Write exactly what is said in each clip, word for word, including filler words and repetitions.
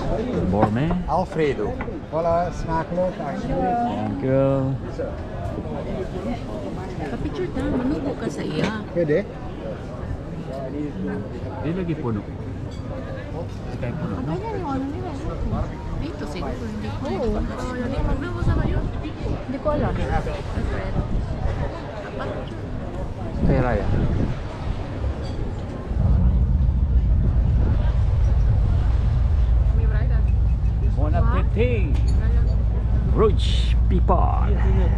Gourmet. Alfredo. Voilà, smakelijk. Thank you. Kapicture tayo, manubo ka sa iya. Pwede? Di lagi puno. Kaya puno, no? Kaya yung ano nila. Dito siguro, hindi ko. Oo. Hindi mo sa kayo. Hindi ko alam. Kaya Raya. Bon appétit! Rouge people!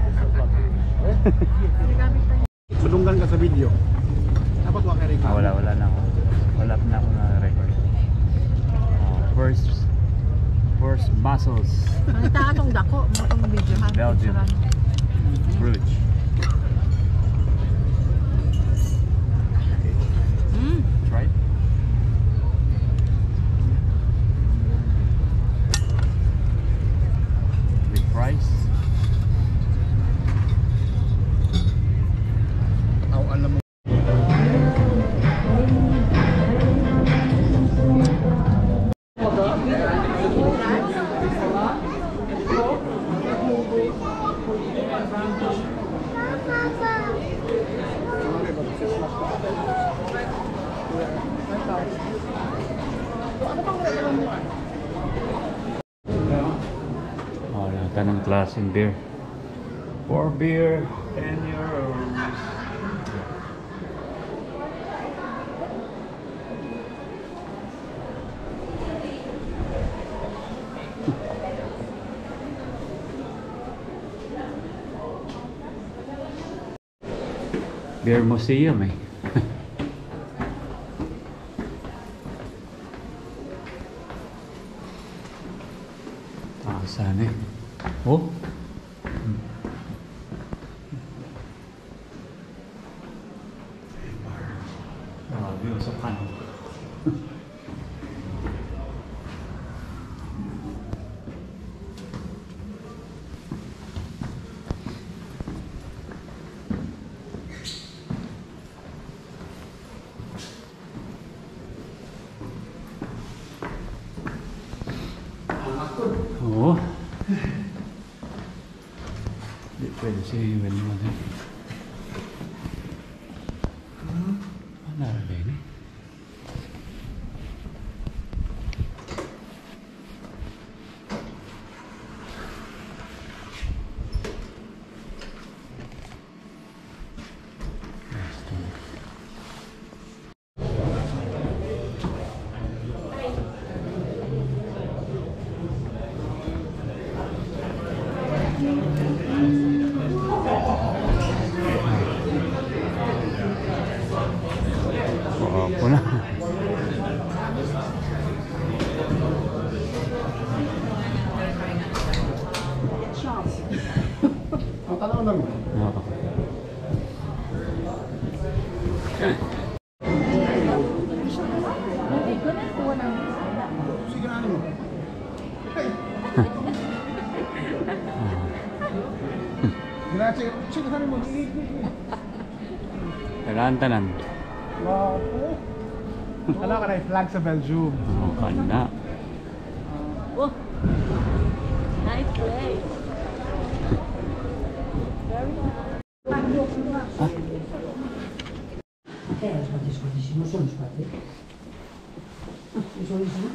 Madunggan ka sa video. Dapat wala ka record. Ah, wala, wala na ako. Wala na ako na record. Uh, first, first muscles. Ang taatong dako, mo itong video ha. Belgium. Rouge. Mm. Try it. With fries. Aw, alam mo. Oh, lahat ng klaseng beer. Four beer, ten euros. Beer museum eh. Ah, sana eh. Oh. Grabe, usapan. Oo. Hindi pwede siya iwan mo na. Ano na rin eh? Opo na. Ang tanong lang. Oo. Sigurado mo. Grazie. Sigurado mo. Tanan-tanan. Wow. Ano ka na flag sa Belgium? Oo, kana. Oh. Nice place. Very nice. Eh, ascolti, ascolti, non sono spade. Ah, mi sono visto?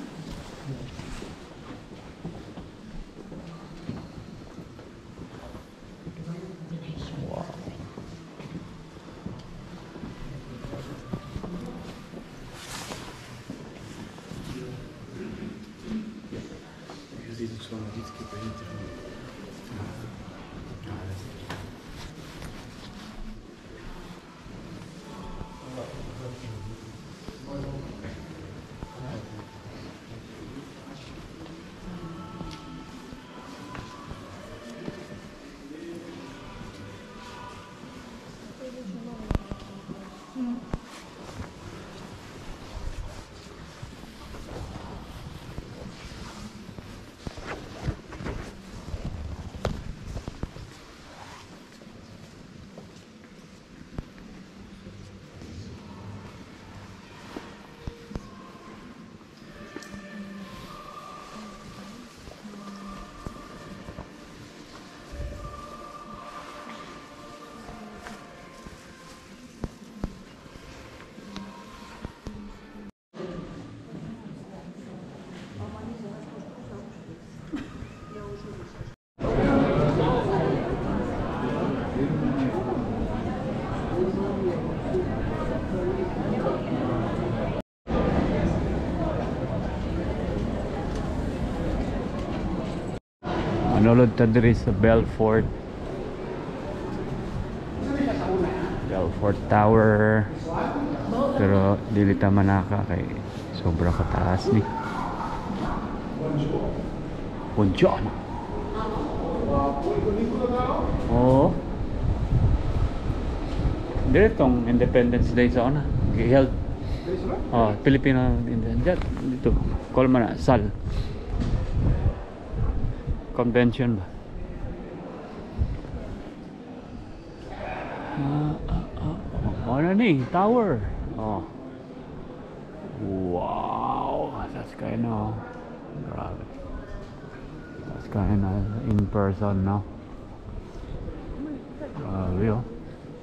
Manulod ta diri sa Belfort. Belfort Tower. Pero dili ta manaka kay sobra kataas ni. Bonjour. Oh. Diretong Independence Day sa una. Held. Oh, Filipino Independence dito. Call man na Sal. Convention ba? Ah, ah, ah. Oh, ano ni? Tower. Oh. Wow. That's kind of grabe. That's kind of in person now. Grabe oh.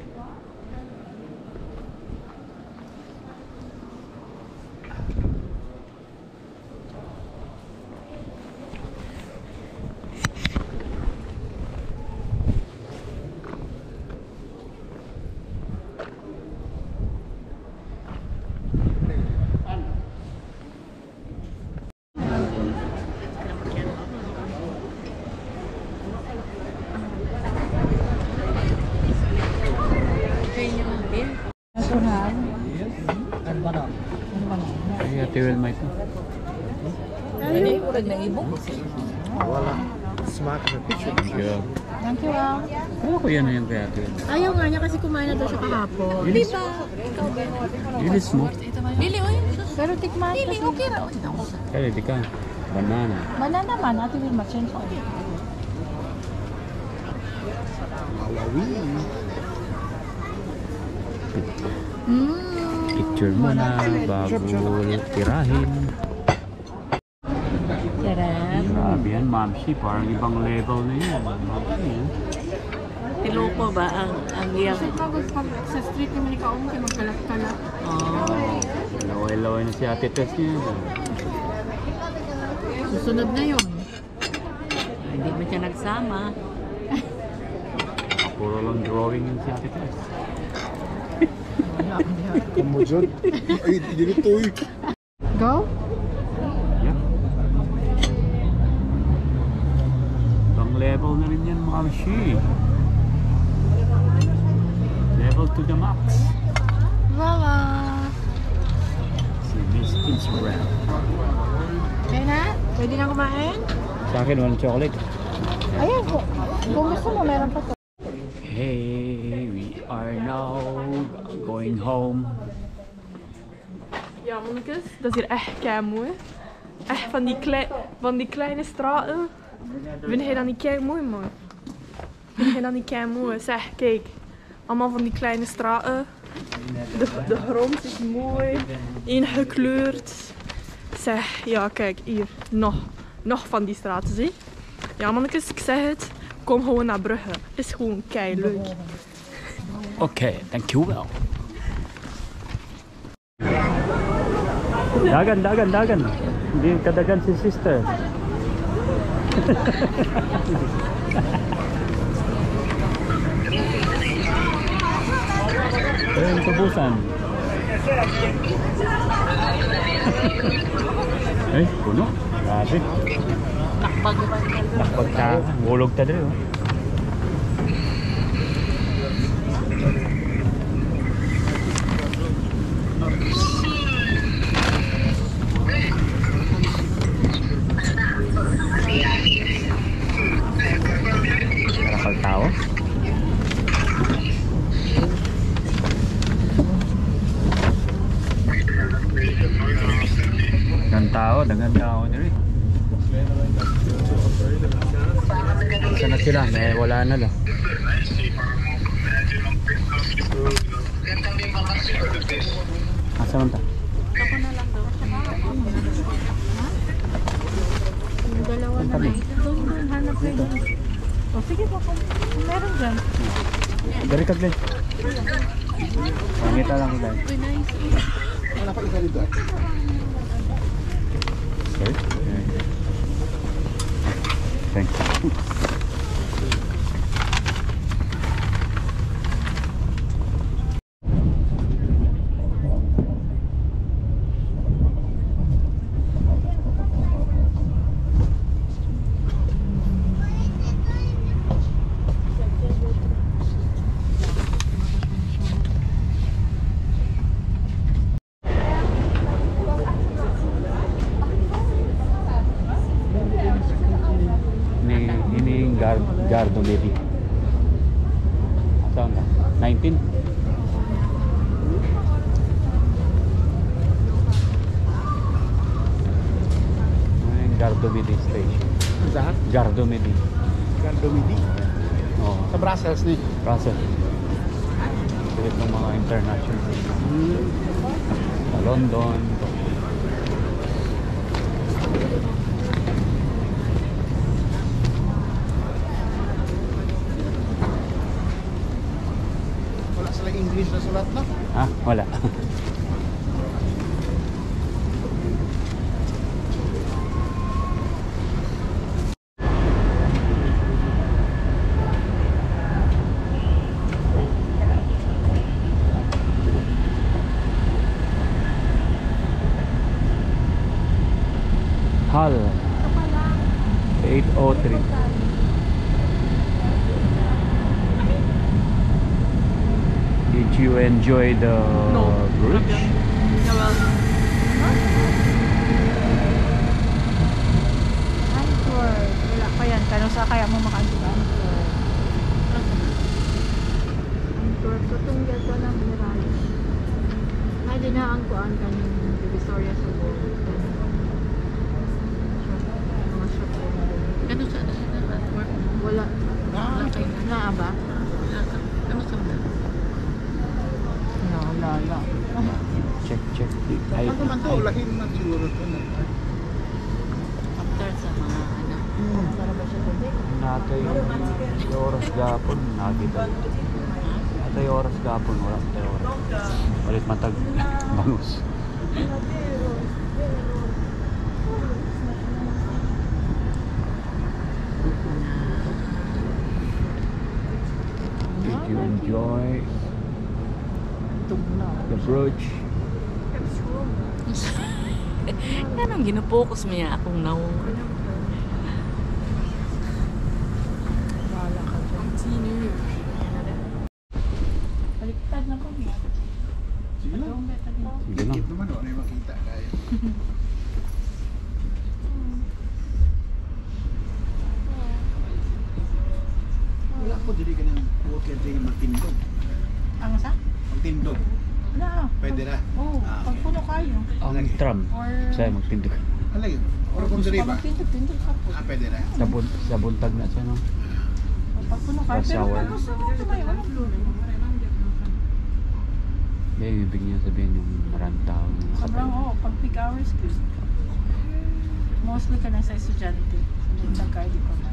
Ay, Ate Wilma ito. Ay, urag na ibong. Wala. Smack in the picture. Thank you. Thank you, ah. Kaya ko yan na yung kay Ate Wilma. Ayaw nga niya kasi kumain na daw siya kahapon. Bilis. Diba? Ikaw ba? Bilis mo. Dili, oy. Pero tikman. Dili, okay ra. Kaya di ka. Banana. Banana man, Ate Wilma, change ko. Mm. Picture mo na bago tirahin. Sarap. Grabe yan, Mamsi. Parang ibang level na yan. Mamsi, eh. Tiloko ba ang ang iyang? Sa street naman ikaw mo kayo magkalat-kalat. Oh. Laway-laway na si Ate Tess niya. Susunod na yun. Hindi man siya nagsama. Puro lang drawing yun si Ate Tess. Kamu dyan. Ay, dito eh. Go? Yeah. Ibang level na rin yan, Mamsi. Level to the max. Voila! Si Miss Instagram. Okay na? Pwede na kumain? Sa akin, walang chocolate. Ayan po. Kung gusto mo, meron pa to. Hey, we are now going home. Ja, mannetjes, dat is hier echt kei mooi. Echt van die, klei, van die kleine straten. Vind jij dat niet kei mooi, man? Vind jij dat niet kei mooi? Zeg, kijk. Allemaal van die kleine straten. De, de grond is mooi, ingekleurd. Zeg, ja, kijk, hier. Nog, nog van die straten, zie. Ja, mannetjes, ik zeg het. Kom gewoon naar Brugge. Het is gewoon kei leuk. Oké, okay, dankjewel. Dagan, dagan, dagan. Hindi kadagan si sister. Ito yung tubusan. Eh, puno. Grabe. Nakpag. Nakpag ka. Hulog ta dito. Karakal tao. Dagan tao, dagan tao diri. Saan na sila? May wala na lang. Asa man ta? Ako na lang daw. Yung dalawa na Tabi. lang. Doon doon, hanap kayo doon. O sige po, kung kung meron dyan. Dari ka Glenn. Pangita lang ko dahil. Uy, nice. Wala pa isa dito. Sorry? Thanks. Gar Gardomedi. Saan ka? nineteen? Ay, Gardomedi Station. Saan? Gardomedi. Gardomedi. Oo. Sa Brussels ni. Russell. Pilit ng mga international. Hmm. Sa London. Wala sila English na sulat na. Ha? Wala. Hal eight oh three. Did you enjoy the No. bridge? Jawel. Antwerp. Wala pa yan. Kano sa kaya mo maka-Antwerp? Antwerp. Katong gato ng Mirage. Ay, di na ang kuan kanin Divisoria sa World. Mga shop. Ano sa ano sa Antwerp? Wala. Wala kayo na. Naa ba? Ano sa mga? No, wala, wala. Check, check. Ay, Ano man to? Lahin man siguro to. After sa mga ano. Para ba siya pwede? natay oras gapon nakita. Natay oras gapon wala natay oras. Ulit matag bangus. Did you enjoy the bridge? Yan ang ginapokus mo niya akong naong. Wala ka dyan. Baliktad na po niya. Sige lang. Sige lang. Tikit naman, ano yung makita kaya. Wala po, dili ka ng okay din magtindog. Ang sa? Magtindog. Na. Pwede na. Oo, Ah. pag puno kayo. Ang tram. Or... Saya magtindog. Alay, or kung dili ba? Tindog-tindog ka po. Ah, pwede na. Sa, bun sa buntag na siya no. Pag puno kayo. Rush Pero hour. kung gusto mo, tumayo. Ano? May ibig niya sabihin yung maraming tao na Sobrang, nakatayo. oo. Pag peak hours ko. Mostly ka na sa estudyante. Sa buntag kayo, di pa man.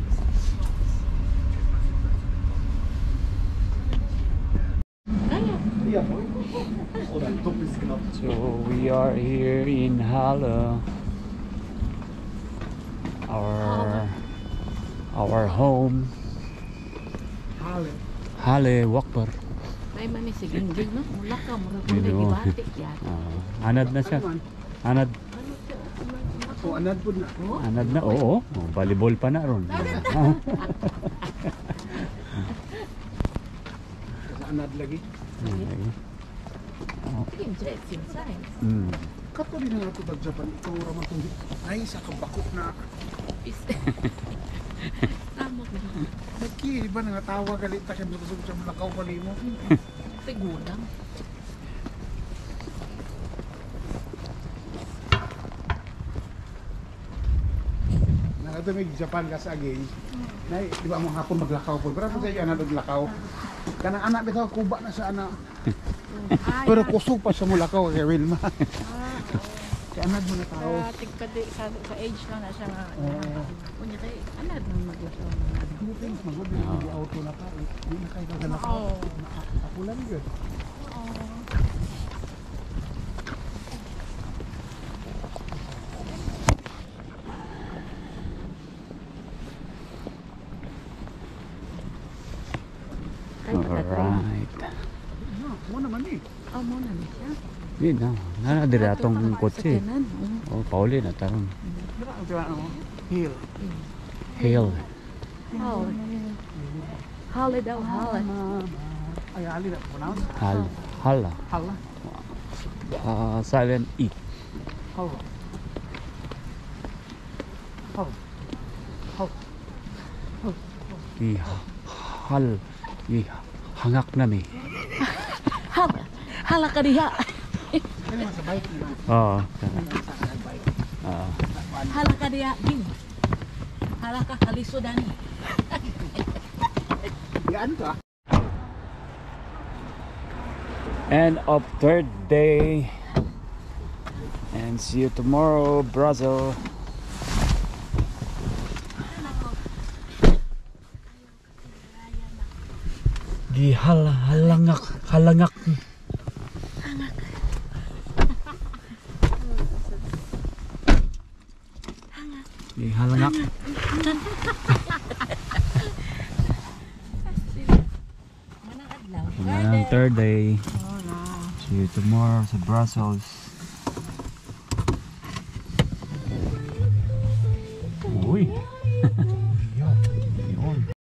Iya po. Ora, tupis knap. So we are here in Halle. Our our home. Hale. Halle Wakbar. May mani si Gingging, no? Mula ka, mura ko Yun, na oh. gibatik yan. Ah, anad na siya. Anad. O, anad po na. Anad na. Oo. Oh, volleyball pa na ron. Anad lagi. Interesting science. Mm. Kato din nga ito sa Japan. Ito raman itong ay sa kabako na. Is... Tama ko na. Naki, di ba nangatawa galit ta siya busog sa Malakaw palimo. Tigulang. Nakatumig Japan ka sa agay. Nay, di ba mo hapon maglakaw po. Pero sa iyo anak maglakaw. Kanang anak bitaw kuba na sa anak. Pero kusog pa sa mulakaw kay Wilma. Si anak mo na tao. Sa, tigkadi, sa, sa age lang na siya nga. Kunya kay, anad nang maglakaw na. Hindi magod di auto na ka. Di na kay kagalakaw. Oo. Ako lang yun. Alright. No, mo naman eh. Oh, mo na ni siya. Di na. Nana diri atong kotse. Sakyanan, oo. Oh, pauli na taron. Dira ang tira ano. Hill. Hail. Hale. Hale daw, hale. Ay ali na pronounce. Hal. Hala. Hala. Ah, silent E. Hala. Hala. Hala. I hal i hangak na mi. Hal, hala ka diha. Kani mas bike na. Oo. Oo. Hala ka diha, Ging. Hala ka kalisudan. Gaan ka. End of third day. And see you tomorrow, Brazil. Gihal halangak halangak. Gihalangak. Manang adlaw. Yan ang third day. See you tomorrow sa Brussels.